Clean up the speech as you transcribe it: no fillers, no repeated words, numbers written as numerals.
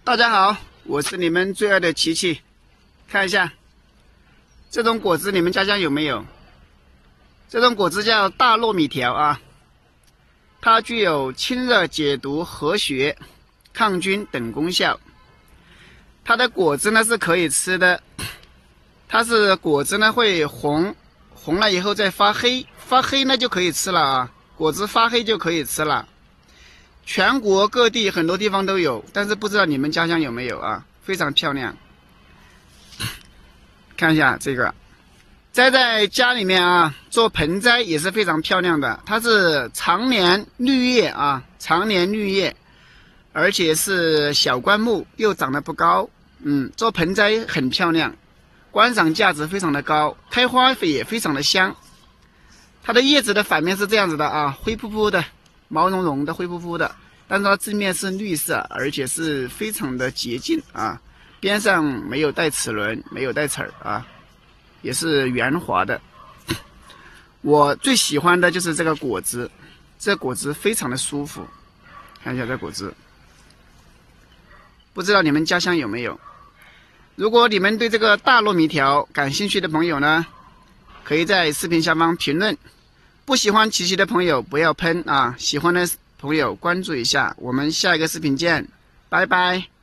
大家好，我是你们最爱的琪琪。看一下，这种果子你们家乡有没有？这种果子叫大糯米条啊，它具有清热解毒、和血、抗菌等功效。它的果子呢是可以吃的，它是果子呢会红了以后再发黑，发黑呢就可以吃了啊，果子发黑就可以吃了。全国各地很多地方都有，但是不知道你们家乡有没有啊？非常漂亮。看一下这个，栽在家里面啊，做盆栽也是非常漂亮的。它是常年绿叶啊，常年绿叶，而且是小灌木，又长得不高。做盆栽很漂亮，观赏价值非常的高，开花也非常的香。它的叶子的反面是这样子的啊，灰扑扑的。毛茸茸的灰扑扑的，但是它正面是绿色，而且是非常的洁净啊，边上没有带齿轮，没有带刺儿啊，也是圆滑的。我最喜欢的就是这个果子，这果子非常的舒服。看一下这果子，不知道你们家乡有没有？如果你们对这个大糯米条感兴趣的朋友呢，可以在视频下方评论。不喜欢琪琪的朋友不要喷啊，喜欢的朋友关注一下，我们下一个视频见，拜拜。